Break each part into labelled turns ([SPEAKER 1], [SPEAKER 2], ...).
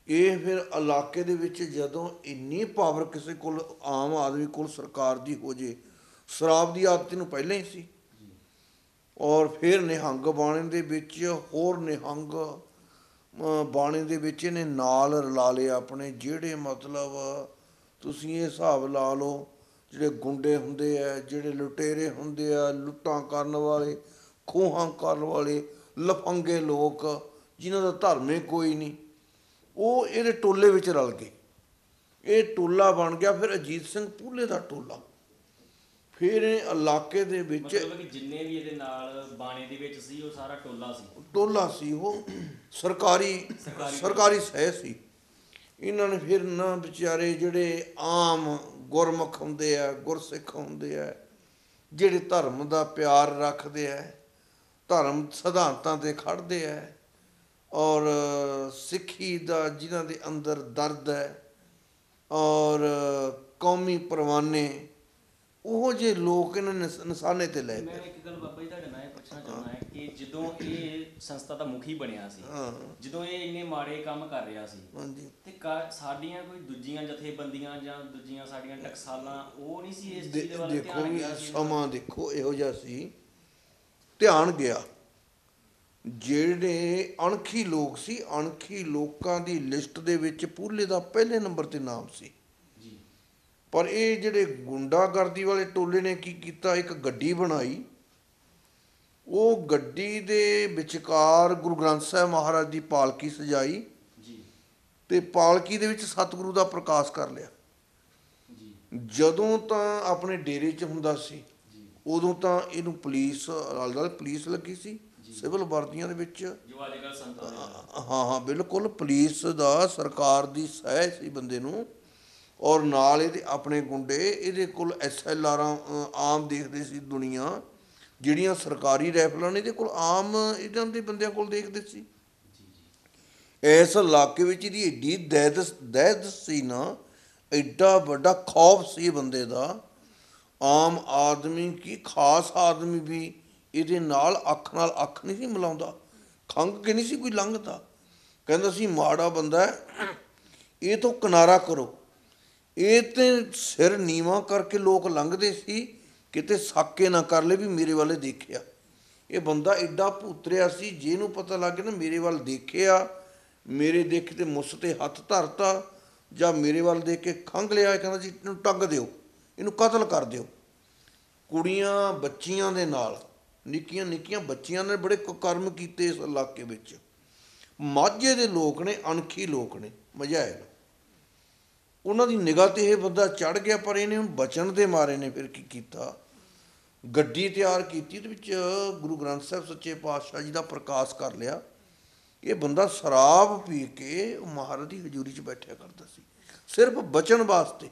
[SPEAKER 1] ਇਹ ਫਿਰ ਇਲਾਕੇ ਦੇ ਵਿੱਚ ਜਦੋਂ ਇੰਨੀ ਪਾਵਰ ਕਿਸੇ ਕੋਲ, ਆਮ ਆਦਮੀ ਕੋਲ ਸਰਕਾਰ ਦੀ ਹੋ ਜੇ, ਸ਼ਰਾਬ ਦੀ ਆਦਤ ਨੂੰ ਪਹਿਲਾਂ ਹੀ ਸੀ। ਔਰ ਫਿਰ ਨਿਹੰਗ ਬਾਣੇ ਦੇ ਵਿੱਚ ਹੋਰ ਨਿਹੰਗ ਬਾਣੇ ਦੇ ਵਿੱਚ ਇਹਨੇ ਨਾਲ ਰਲਾ ਲਏ ਆਪਣੇ, ਜਿਹੜੇ ਮਤਲਬ ਤੁਸੀਂ ਇਹ ਹਿਸਾਬ ਲਾ ਲਓ, ਜਿਹੜੇ ਗੁੰਡੇ ਹੁੰਦੇ ਆ, ਜਿਹੜੇ ਲੁਟੇਰੇ ਹੁੰਦੇ ਆ, ਲੁੱਟਾਂ ਕਰਨ ਵਾਲੇ, ਖੋਹਾਂ ਕਰਨ ਵਾਲੇ, ਲਫੰਗੇ ਲੋਕ ਜਿਨ੍ਹਾਂ ਦਾ ਧਰਮ ਹੀ ਕੋਈ ਨਹੀਂ, ਉਹ ਇਹਦੇ ਟੋਲੇ ਵਿੱਚ ਰਲ ਗਏ। ਇਹ ਟੋਲਾ ਬਣ ਗਿਆ ਫਿਰ ਅਜੀਤ ਸਿੰਘ ਭੂਲੇ ਦਾ ਟੋਲਾ। ਫਿਰ ਇਹ ਇਲਾਕੇ ਦੇ ਵਿੱਚ
[SPEAKER 2] ਮਤਲਬ ਕਿ ਜਿੰਨੇ ਵੀ ਇਹਦੇ ਨਾਲ ਬਾਣੇ ਦੇ ਵਿੱਚ ਸੀ ਉਹ ਸਾਰਾ ਟੋਲਾ ਸੀ।
[SPEAKER 1] ਟੋਲਾ ਸੀ, ਉਹ ਸਰਕਾਰੀ ਸਹਿ ਸੀ। ਇਹਨਾਂ ਨੇ ਫਿਰ ਨਾ ਵਿਚਾਰੇ ਜਿਹੜੇ ਆਮ ਗੁਰਮੁਖ ਹੁੰਦੇ ਆ, ਗੁਰਸਿੱਖ ਹੁੰਦੇ ਆ, ਜਿਹੜੇ ਧਰਮ ਦਾ ਪਿਆਰ ਰੱਖਦੇ ਆ, ਧਰਮ ਸਿਧਾਂਤਾਂ 'ਤੇ ਖੜ੍ਹਦੇ ਆ, ਔਰ ਸਿੱਖੀ ਦਾ ਜਿਨ੍ਹਾਂ ਦੇ ਅੰਦਰ ਦਰਦ ਹੈ, ਔਰ ਕੌਮੀ ਪਰਵਾਨੇ, ਉਹੋ ਜਿਹੇ ਲੋਕ ਇਹਨਾਂ ਨੇ ਨਿਸ਼ਾਨੇ 'ਤੇ ਲੈ
[SPEAKER 2] ਮੈਂ
[SPEAKER 1] ਪਏ।
[SPEAKER 2] ਇੱਕ ਗੱਲ ਬਾਬਾ ਜੀ ਤੁਹਾਡੇ ਨਾਲ ਇਹ ਪੁੱਛਣਾ ਚਾਹੁੰਦਾ ਹਾਂ ਕਿ ਜਦੋਂ ਇਹ ਸੰਸਥਾ ਦਾ ਮੁਖੀ ਬਣਿਆ ਸੀ, ਜਦੋਂ ਇਹ ਇੰਨੇ ਮਾੜੇ ਕੰਮ ਕਰ ਰਿਹਾ ਸੀ,
[SPEAKER 1] ਹਾਂਜੀ,
[SPEAKER 2] ਤੇ ਸਾਡੀਆਂ ਕੋਈ ਦੂਜੀਆਂ ਜਥੇਬੰਦੀਆਂ ਜਾਂ ਦੂਜੀਆਂ ਸਾਡੀਆਂ ਟਕਸਾਲਾਂ ਉਹ ਨਹੀਂ ਸੀ ਇਸ ਚੀਜ਼ ਦੇ ਵੱਲ
[SPEAKER 1] ਦੇਖੋ
[SPEAKER 2] ਧਿਆਨ
[SPEAKER 1] ਵੀ
[SPEAKER 2] ਗਿਆ ਸੀ?
[SPEAKER 1] ਸਮਾਂ ਦੇਖੋ ਇਹੋ ਜਿਹਾ ਸੀ, ਧਿਆਨ ਗਿਆ। ਜਿਹੜੇ ਅਣਖੀ ਲੋਕ ਸੀ, ਅਣਖੀ ਲੋਕਾਂ ਦੀ ਲਿਸਟ ਦੇ ਵਿੱਚ ਭੂਲੇ ਦਾ ਪਹਿਲੇ ਨੰਬਰ 'ਤੇ ਨਾਮ ਸੀ।
[SPEAKER 2] ਜੀ।
[SPEAKER 1] ਪਰ ਇਹ ਜਿਹੜੇ ਗੁੰਡਾਗਰਦੀ ਵਾਲੇ ਟੋਲੇ ਨੇ ਕੀ ਕੀਤਾ, ਇੱਕ ਗੱਡੀ ਬਣਾਈ, ਉਹ ਗੱਡੀ ਦੇ ਵਿਚਕਾਰ ਗੁਰੂ ਗ੍ਰੰਥ ਸਾਹਿਬ ਮਹਾਰਾਜ ਦੀ ਪਾਲਕੀ ਸਜਾਈ
[SPEAKER 2] ਜੀ।
[SPEAKER 1] ਤੇ ਪਾਲਕੀ ਦੇ ਵਿੱਚ ਸਤਿਗੁਰੂ ਦਾ ਪ੍ਰਕਾਸ਼ ਕਰ ਲਿਆ।
[SPEAKER 2] ਜੀ।
[SPEAKER 1] ਜਦੋਂ ਤਾਂ ਆਪਣੇ ਡੇਰੇ 'ਚ ਹੁੰਦਾ ਸੀ,
[SPEAKER 2] ਜੀ।
[SPEAKER 1] ਉਦੋਂ ਤਾਂ ਇਹਨੂੰ ਪੁਲਿਸ ਨਾਲ ਪੁਲਿਸ ਲੱਗੀ ਸੀ, ਸਿਵਲ ਵਰਦੀਆਂ ਦੇ ਵਿੱਚ।
[SPEAKER 2] ਜੋ ਅੱਜ ਕੱਲ੍ਹ ਸੰਤਾਂ ਦੇ ਨਾਲ।
[SPEAKER 1] ਹਾਂ ਬਿਲਕੁਲ, ਪੁਲਿਸ ਦਾ ਸਰਕਾਰ ਦੀ ਸਹਿ ਸੀ ਬੰਦੇ ਨੂੰ। ਔਰ ਨਾਲ ਇਹਦੇ ਆਪਣੇ ਗੁੰਡੇ, ਇਹਦੇ ਕੋਲ SLR ਆਮ ਦੇਖਦੇ ਸੀ ਦੁਨੀਆ, ਜਿਹੜੀਆਂ ਸਰਕਾਰੀ ਰਾਈਫਲਾਂ ਨੇ ਇਹਦੇ ਕੋਲ ਆਮ ਇਹਨਾਂ ਦੇ ਬੰਦਿਆਂ ਕੋਲ ਦੇਖਦੇ ਸੀ।
[SPEAKER 2] ਜੀ। ਜੀ।
[SPEAKER 1] ਇਸ ਇਲਾਕੇ ਵਿੱਚ ਇਹਦੀ ਐਡੀ ਦਹਿਦ ਸੀ ਨਾ, ਐਡਾ ਵੱਡਾ ਖੌਫ ਸੀ ਬੰਦੇ ਦਾ। ਆਮ ਆਦਮੀ ਕੀ, ਖਾਸ ਆਦਮੀ ਵੀ ਇਹਦੇ ਨਾਲ ਅੱਖ ਨਹੀਂ ਸੀ ਮਿਲਾਉਂਦਾ, ਖੰਘ ਕੇ ਨਹੀਂ ਸੀ ਕੋਈ ਲੰਘਦਾ। ਕਹਿੰਦਾ ਸੀ ਮਾੜਾ ਬੰਦਾ ਹੈ, ਇਹ ਤੋਂ ਕਿਨਾਰਾ ਕਰੋ। ਇਹ ਤੇ ਸਿਰ ਨੀਵਾਂ ਕਰਕੇ ਲੋਕ ਲੰਘਦੇ ਸੀ, ਕਿਤੇ ਸਾਕੇ ਨਾ ਕਰ ਲਏ ਵੀ ਮੇਰੇ ਵੱਲ ਦੇਖਿਆ। ਇਹ ਬੰਦਾ ਐਡਾ ਭੂਤਰਿਆ ਸੀ, ਜੇ ਇਹਨੂੰ ਪਤਾ ਲੱਗ ਗਿਆ ਨਾ ਮੇਰੇ ਵੱਲ ਦੇਖਿਆ, ਮੇਰੇ ਦੇਖ ਤੇ ਮੁੱਸ 'ਤੇ ਹੱਥ ਧਰਤਾ, ਜਾਂ ਮੇਰੇ ਵੱਲ ਦੇਖ ਕੇ ਖੰਘ ਲਿਆ, ਕਹਿੰਦਾ ਜੀ ਇਹਨੂੰ ਟੰਗ ਦਿਓ, ਇਹਨੂੰ ਕਤਲ ਕਰ ਦਿਓ। ਕੁੜੀਆਂ ਬੱਚੀਆਂ ਦੇ ਨਾਲ, ਨਿੱਕੀਆਂ ਨਿੱਕੀਆਂ ਬੱਚੀਆਂ ਨੇ ਬੜੇ ਕੁਕਰਮ ਕੀਤੇ ਇਸ ਇਲਾਕੇ ਵਿੱਚ। ਮਾਝੇ ਦੇ ਲੋਕ ਨੇ, ਅਣਖੀ ਲੋਕ ਨੇ, ਮਝੈਲ, ਉਹਨਾਂ ਦੀ ਨਿਗਾਹ 'ਤੇ ਇਹ ਬੰਦਾ ਚੜ੍ਹ ਗਿਆ। ਪਰ ਇਹਨੇ ਹੁਣ ਬਚਣ ਦੇ ਮਾਰੇ ਨੇ ਫਿਰ ਕੀ ਕੀਤਾ, ਗੱਡੀ ਤਿਆਰ ਕੀਤੀ, ਉਹਦੇ ਵਿੱਚ ਗੁਰੂ ਗ੍ਰੰਥ ਸਾਹਿਬ ਸੱਚੇ ਪਾਤਸ਼ਾਹ ਜੀ ਦਾ ਪ੍ਰਕਾਸ਼ ਕਰ ਲਿਆ। ਇਹ ਬੰਦਾ ਸ਼ਰਾਬ ਪੀ ਕੇ ਮਹਾਰਾਜ ਦੀ ਹਜ਼ੂਰੀ 'ਚ ਬੈਠਿਆ ਕਰਦਾ ਸੀ, ਸਿਰਫ ਬਚਣ ਵਾਸਤੇ।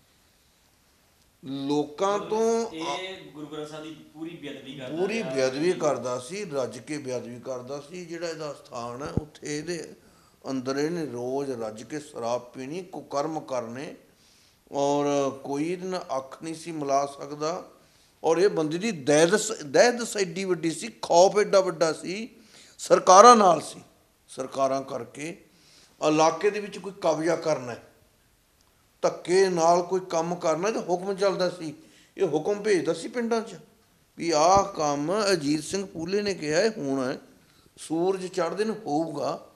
[SPEAKER 1] ਲੋਕਾਂ ਤੋਂ
[SPEAKER 2] ਇਹ ਗੁਰੂ ਗ੍ਰੰਥ ਸਾਹਿਬ ਦੀ ਪੂਰੀ
[SPEAKER 1] ਬੇਅਦਬੀ ਕਰਦਾ ਸੀ, ਰੱਜ ਕੇ ਬੇਅਦਬੀ ਕਰਦਾ ਸੀ। ਜਿਹੜਾ ਇਹਦਾ ਸਥਾਨ ਹੈ ਉੱਥੇ ਇਹਦੇ ਅੰਦਰ ਇਹਨੇ ਰੋਜ਼ ਰੱਜ ਕੇ ਸ਼ਰਾਬ ਪੀਣੀ, ਕੁਕਰਮ ਕਰਨੇ, ਔਰ ਕੋਈ ਇਹਦੇ ਨਾਲ ਅੱਖ ਨਹੀਂ ਸੀ ਮਿਲਾ ਸਕਦਾ। ਔਰ ਇਹ ਬੰਦੇ ਦੀ ਦਹਿਦਸ ਐਡੀ ਵੱਡੀ ਸੀ, ਖੌਫ ਐਡਾ ਵੱਡਾ ਸੀ, ਸਰਕਾਰਾਂ ਨਾਲ ਸੀ। ਸਰਕਾਰਾਂ ਕਰਕੇ ਇਲਾਕੇ ਦੇ ਵਿੱਚ ਕੋਈ ਕਬਜ਼ਾ ਕਰਨਾ, ਧੱਕੇ ਨਾਲ ਕੋਈ ਕੰਮ ਕਰਨਾ, ਤਾਂ ਹੁਕਮ ਚੱਲਦਾ ਸੀ। ਇਹ ਹੁਕਮ ਭੇਜਦਾ ਸੀ ਪਿੰਡਾਂ 'ਚ ਵੀ ਆਹ ਕੰਮ ਅਜੀਤ ਸਿੰਘ ਭੂਲੇ ਨੇ ਕਿਹਾ ਇਹ ਹੋਣਾ, ਸੂਰਜ ਚੜ੍ਹਦੇ ਨੂੰ ਹੋਊਗਾ।